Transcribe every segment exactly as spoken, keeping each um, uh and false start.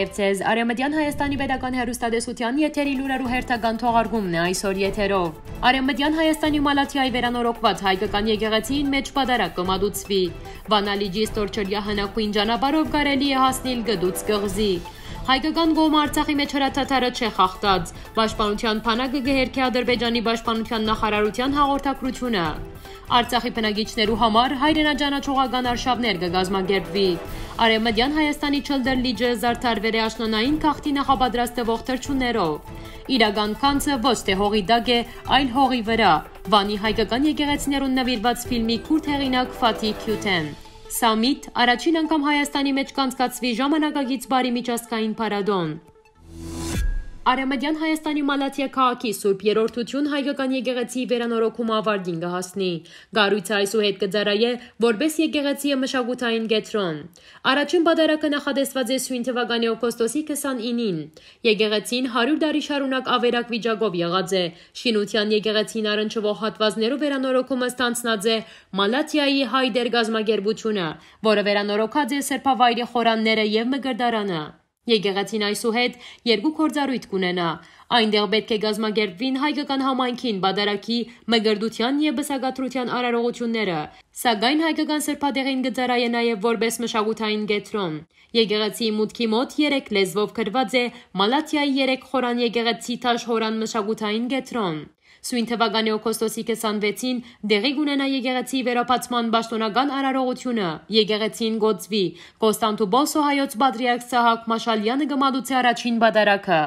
Բարև ձեզ, Արեւմտեան Հայաստանի պետական հեռուստատեսության եթերի լուրերու հերթական թողարկումն է այսօր եթերով։ Արեւմտեան Հայաստանի Մալաթիայի վերանորոգուած հայկական եկեղեցիին մեջ պատարագ կմատուցվի։ Վանա լիճի ստորջրեայ հնագոյն ճանապարհով կարելի է հասնիլ Կտուց կղզի։ Հայկական կողմը Արցախի մեջ հրադադարը չէ խախտած։ Պաշտպանության ՊՆ-ը գերքի Ատրպէյճանի պաշտպանության նախարարության հաղորդակցությունը։ Արցախի բնակիչներու համար հայրենաճանաչողական արշավներ կգազմագերբվի։ Արեւմտեան Հայաստանի Չըլտըր լիճը զարդարվել է աշնանային քաղցի նախապատրաստվող թռչուններով։ Իրական քանցը ոչ թե հողի դակ է, այլ հողի վրա։ Վանի հայկական եկեղեցիներուն նվիրված ֆիլմի քուրդ հեղինակ Ֆաթիհ Գիուդեն։ SUMMEET առաջին անգամ Հայաստանի մեջ կանցկացվի ժամանակակից բարի միջազգային փառատոն։ Արեւմտեան Հայաստանի Մալաթիայի քաղաքի Սուրբ Երրորդություն հայկական եկեղեցիի վերանորոգումը ավարտին կհասնի։ Գարույցը այսուհետ կծառայե որպես եկեղեցիի մշակութային կենտրոն։ Առաջին պատարագը նախատեսված է սույն թվականի օգոստոսի քսանինին։ Եկեղեցին հարյուր տարի շարունակ ավերակ վիճակով եղած է։ Շինության եկեղեցին առնչվող հատվածներով վերանորոգումը ստանցնած է Մալաթիայի հայ դերգազմագերբությունը, որը վերանորոգած է սրբավայրի խորանները եւ մկրտարանը։ Եկեղեցին այսուհետ երկու գործառույթ կունենա։ Այնտեղ պետք է գազմագերբվին հայկական համայնքին պատարագի, մկրտության եւ բսակաթրության արարողությունները, սակայն հայկական սրբատեղին կծառայե նաեւ որպես մշակութային կենտրոն։ Եկեղեցիի մուտքի մոտ երեք լեզվով գրված է Մալաթիայի երեք խորան եկեղեցի թաշհորան մշակութային կենտրոն։ Սույն թվականի օգոստոսի քսանվեցին դեղի կունենա եկեղեցիի վերապացման պաշտոնական արարողությունը։ Եկեղեցին գոծվի Կոստանդնուպոլսո հայոց պատրիարք Սահակ Մաշալյանը կմատուցի առաջին պատարագը։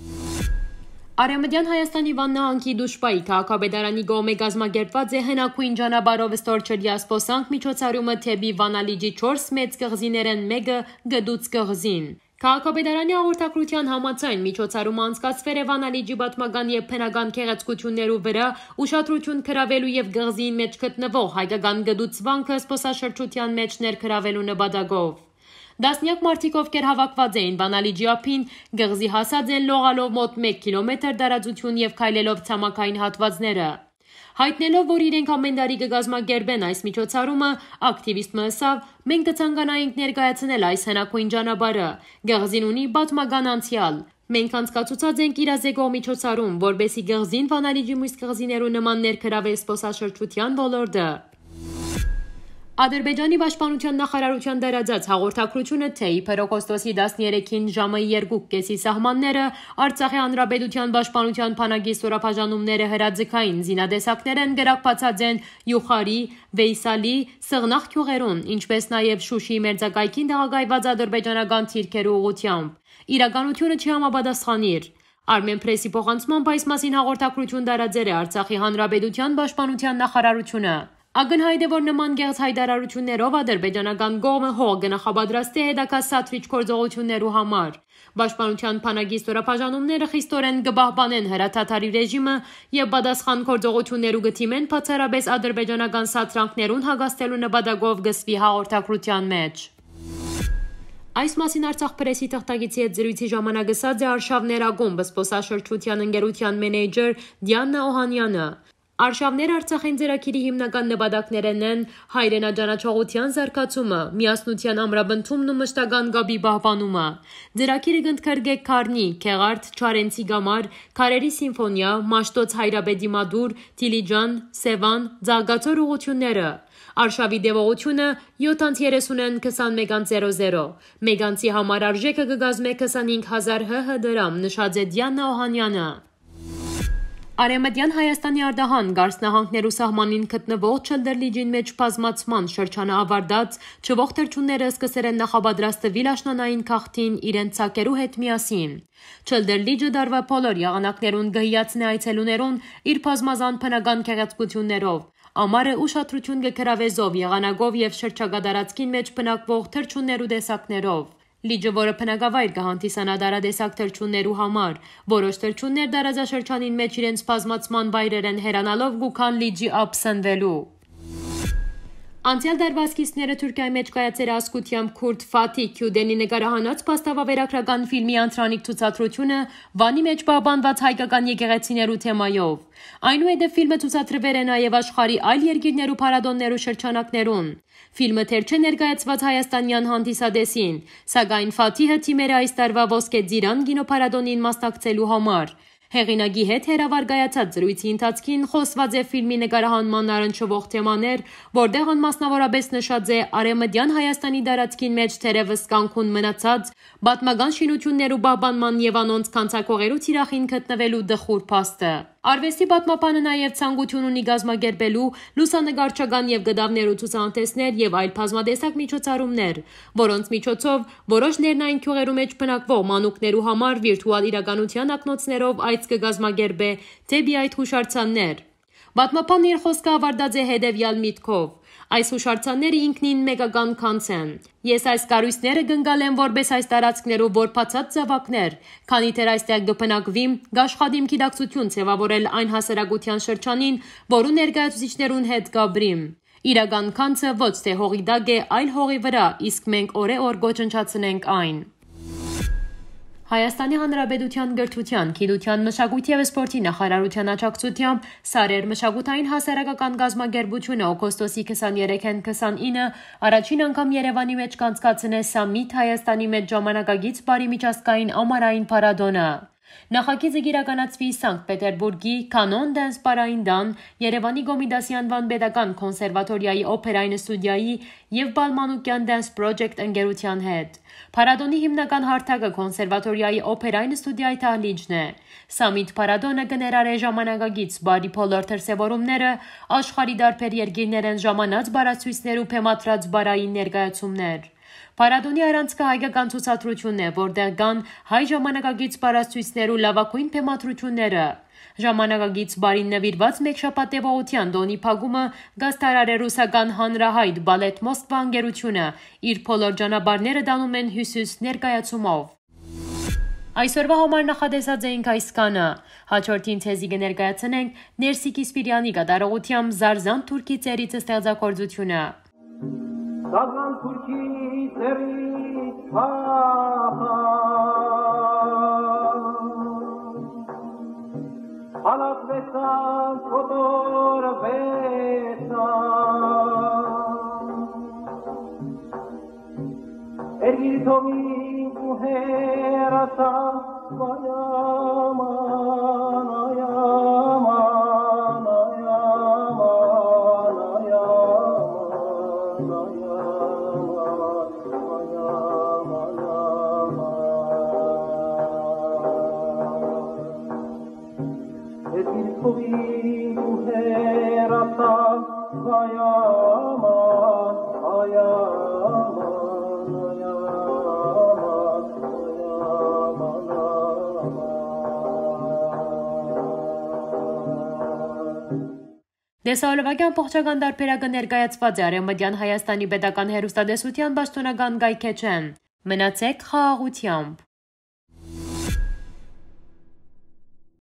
Արեւմտեան Հայաստանի Վանա անկի դուշպայի քաղաքապետարանի կողմէ կազմակերպված է հնագոյն ճանապարհով ստորջրեայ սպոսանք միջոցառումը թեպի Վանա լիճի չորս մեծ կղզիներեն մեկը Կտուց կղզին։ Քաղաքապետարանի հաղորդակցության համաձայն միջոցառումը անցկացվել է Վանա լիճի պատմական եւ բնական գեղեցկություններու վրա ուշադրություն գրավելու եւ կղզիին մեջ գտնվող հայկական Կտուց վանքը սպոսաշրջության մեջ ներգրավելու նպատակով։ Դասնյակ մարդիկ, ովքեր հավաքված էին Վանա լիճի ափին, կղզի հասած են լողալով մոտ մեկ կիլոմետր տարածություն եւ քայլելով ցամաքային հատվածները։ Հայտնելով, որ իրենք ամեն տարի կգազմագերբեն այս միջոցառումը, ակտիվիստը ասավ. «Մենք կցանկանայինք ներկայացնել այս հնագոյն ճանապարհը։ Կղզին ունի պատմական անցյալ։ Մենք անցկացուցած ենք իրազեկող միջոցառում, որբեսի կղզին Վանա լիճի մյուս կղզիներու նման ներգրավի սպոսաշրջության ոլորտը»։ Ադրբեջանի պաշտպանության նախարարության դարաձած հաղորդակցությունը թե իբր օգոստոսի տասներեքին ժամը երկու կեսի սահմանները Արցախի հանրապետության պաշտպանության բանակի ստորաբաժանումները հրաձգային զինադեսակներ են գրակացած են Յուխարի, Վեյսալի, Սղնաղ գյուղերուն, ինչպես նաև Շուշիի մերձակայքին տեղակայված ադրբեջանական թիրքերու ուղղությամբ։ Իրականությունը չի համապատասխանիր։ Armen Press-ի փոխանցմամբ այս մասին հաղորդակցություն տարածել է Արցախի հանրապետության պաշտպանության նախարարությունը։ Ակնհայտ է, որ նման գեղձ հայտարարություններով ադրբեջանական կողմը հող կնախապատրաստի հետաքասատրիչ գործողություններու համար։ Պաշտպանության բանակի ստորաբաժանումները խիստորեն կպահպանեն հրադադարի ռեժիմը եւ պատասխան գործողություններու կդիմեն բացառապես ադրբեջանական սադրանքներուն հագաստելու նպատակով գսվի հաղորդակցության մեջ։ Այս մասին Արցախ պրեսի թղթակիցի հետ զրույցի ժամանակ ասաց է Արշավներ ակումբ սպոսաշրջության ընկերության մենեջեր Դիանա Օհանյանը։ Արշավներ Արցախին ծրագիրի հիմնական նպատակներն են հայրենաճանաչողության զարգացումը, միասնության ամրապնդումն ու մշտական գաբի պահպանումը։ Ծրագիրը կընդգրկե Քարնի, Քեղարդ, Չարենցի գամար, Քարերի սիմֆոնիա, Մաշտոց Հայրապետի մադուր, Տիլիջան, Սևան, Ձաղգացոր ուղղությունները։ Արշավի դեպողությունը յոթ երեսուն քսանմեկ զերո զերո։ Մեգանցի համար արժեքը կգազմե քսանհինգ հազար հ դրամ, նշած է Դիանա Օհանյանը։ Արեւմտեան Հայաստանի Արդահան Գարսնահանգներու սահմանին գտնվող Չըլտըր լիճին մեջ բազմացման շրջանը ավարտած չվող թռչունները սկսել են նախապատրաստվել աշնանային քաղցին իրենց ցակերու հետ միասին։ Չըլտըր լիճը դարվա բոլոր եղանակներուն գհիացնե այցելուներուն իր բազմազան բնական գեղեցկություններով։ Ամառը ուշադրություն կգրավե զով եղանակով եւ շրջակա տարածքին մեջ բնակվող թռչուններու տեսակներով։ Լիճը, որը բնակավայր կհանդիսանա տարատեսակ թռչուններու համար, որոշ թռչուններ տարածաշրջանին մեջ իրենց բազմացման վայրեր են հեռանալով գուքան լիճի ափ սնվելու։ Անցյալ դարվա սկիզբները Թուրքիայի մեջ կայացել ասկությամբ քուրդ Ֆաթիհ Գիուդենի նկարահանած փաստավավերագրական ֆիլմի անթրանիկ ցուցադրությունը Վանի մեջ պահպանված հայկական եկեղեցիներու թեմայով։ Այնուհետև ֆիլմը ցուցադրվել է նաև աշխարհի այլ երկիրներու փառատոններու շրջանակներուն։ Ֆիլմը թեր չէ ներկայացված հայաստանյան հանդիսադեսին, սակայն Ֆաթիհը թիմեր այս տարվա ոսկե ձիրան կինոփառատոնին մասնակցելու համար։ Հեղինակի հետ հերավարգայացած զրույցի ընթացքին խոսված է ֆիլմի նկարահանման առնչվող թեմաներ, որտեղ մասնավորապես նշած է Արեւմտեան Հայաստանի դարածքին մեջ թերևս կանգուն մնացած պատմական շինություններու պահպանման եւ անոնց կանցակողերու թիրախին գտնվելու դխուր փաստը։ Արվեստի պատմապանը նաև ցանկություն ունի գազմագերբելու լուսանկարչական եւ գդավներու ցուցանտեսներ եւ այլ բազմատեսակ միջոցառումներ, որոնց միջոցով որոշ ներնային քյուղերու մեջ բնակվող մանուկներու համար վիրտուալ իրականության ակնոցներով այց կգազմագերբե դեպի այդ հուշարձաններ։ Պատմապանն իր խոսքը ավարտած է հետևյալ միտքով. այս հուշարձանները ինքնին մեկական քանց են։ Ես այս կառույցները գնկալեմ որպես այս տարածքներով որբացած զավակներ, քանի դեռ այստեղ կբնակվիմ, կաշխատիմ գիտակցություն ձևավորել այն հասարակության շրջանին, որու ներկայացուցիչներուն հետ կաբրիմ։ Իրական քանցը ոչ թե հողի տակ է, այլ հողի վրա, իսկ մենք օրե-օր գոչնչացնենք այն։ Հայաստանի Հանրապետության գրթության, գիտության, մշակույթի և սպորտի նախարարության աջակցությամբ Սարեր մշակութային հասարակական կազմակերպությունը օգոստոսի քսաներեքին քսանինը առաջին անգամ Երևանի մեջ կանցկացնե SUMMEET Հայաստանի մեջ ժամանակակից բարի միջազգային ամառային փառատոնը։ Նախագիծը կիրականացվի Սանկտ Պետերբուրգի Կանոն դանս պարային դան, Երևանի Գոմիդասի անվան պետական կոնսերվատորիայի օպերային ստուդիայի և Բալմանուկյան դանս պրոջեկտ ընկերության հետ։ Փառատոնի հիմնական հարթակը կոնսերվատորիայի օպերային ստուդիայի դահլիճն է։ SUMMEET փառատոնը կներառե ժամանակակից բարի բոլոր դրսևորումները, աշխարհի տարբեր երկիրներեն ժամանած բառացույցներ ու բեմադրած բարային ներկայացումներ։ Փառատոնի առանցքը հայկական ցուցադրությունն է, որտեղ կան հայ ժամանակակից բառացույցներու լավագույն բեմադրությունները։ Ժամանակակից բարին նվիրված մեկ շաբաթ տևողության տոնի փակումը գաստարար է ռուսական հանրահայտ բալետ Մոսկվա ընկերությունը իր բոլոր ճանապարհները տանում են հյուսիս ներկայացումով։ Այսօրվա համար նախատեսած էինք այս կանը։ Հաջորդին ցեզի կներկայացնենք Ներսի Կիսպիրյանի կատարողությամբ Զարզան թուրքի ծերից ստեղծագործությունը։ Զարզան թուրքի ծերից հահա Հալատվեցան կոտորվեցան Էրգիրթոմին ու հերացան Վայաման, այաման, այաման, այաման, այաման Էրգիրթոմին ու հերացան Վայաման, այաման Դեսահոլովակյան փոխչական դարբերակը ներկայացված է Արեւմտեան Հայաստանի պետական հեռուստատեսության պաշտոնական կայքէջեն։ Մնացեք խաղաղությամբ։